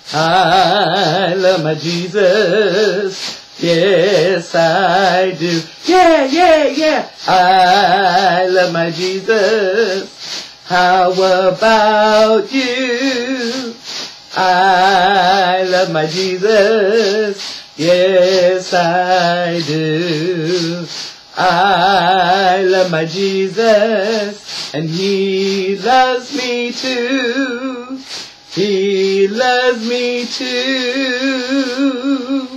I love my Jesus. Yes, I do. Yeah, yeah, yeah. I love my Jesus. How about you? I love my Jesus. Yes, I do. I love my Jesus, and He loves me too. He loves me too.